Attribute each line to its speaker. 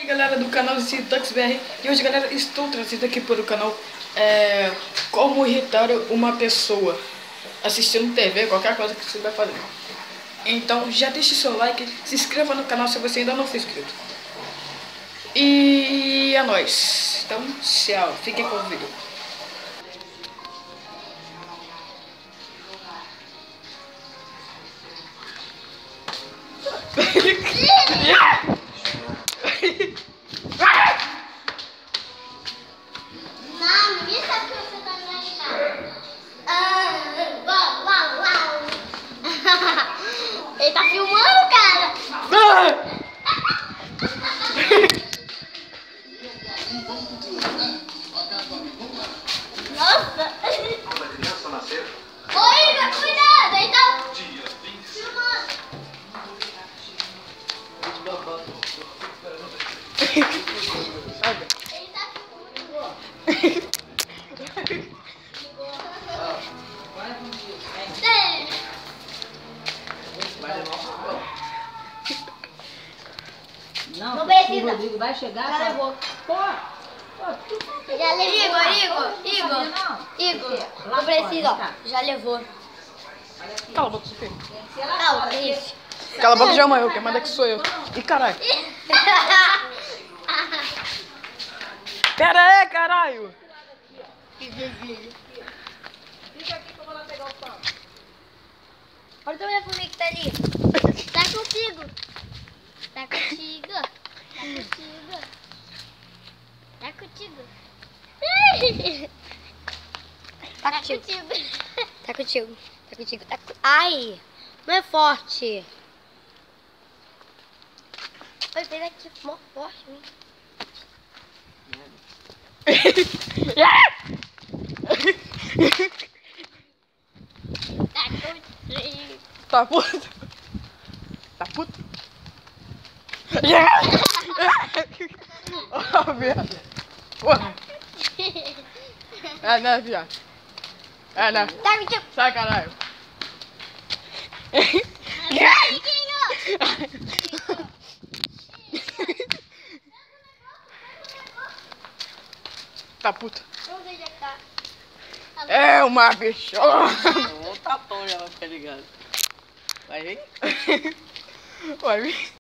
Speaker 1: E aí galera do canal ZTuxBR, e hoje galera estou trazendo aqui para o canal como irritar uma pessoa assistindo TV, qualquer coisa que você vai fazer. Então já deixe seu like, se inscreva no canal se você ainda não for inscrito. E é nóis. Então tchau, fiquem com o vídeo.
Speaker 2: Não, ninguém sabe que você tá me ajudando. Ele tá filmando, cara. Nossa. Oi, Igor, cuidado. Ele tá filmando. Ele tá filmando.
Speaker 3: Não
Speaker 2: precisa.
Speaker 3: O Rodrigo vai chegar.
Speaker 2: Já levou. Já levou. Igor, não precisa, ó. Já levou.
Speaker 1: Cala a boca, Sofia.
Speaker 2: Calma, isso.
Speaker 1: Cala a boca, já amanhã, quem manda que sou eu. Ih, caralho. Pera aí, caralho.
Speaker 3: Fica aqui que eu vou lá pegar o pão.
Speaker 2: Olha a minha formiga que tá ali. Tá contigo. Tá contigo. Tá contigo. Tá contigo. Tá contigo. Tá contigo. Tá contigo. Ai, não é forte. Oi, fez aqui, mó forte, hein? Tá contigo.
Speaker 1: Tá puto? Tá puto? Ó, viado. Porra. É, né, viado? É, né?
Speaker 2: Tá contigo.
Speaker 1: Sai, caralho. Tá puto?
Speaker 2: Vamos ver onde é que tá.
Speaker 1: É uma bichona.
Speaker 3: Ô, tapão já vai ficar ligado. Vai vir?
Speaker 1: Vai vir?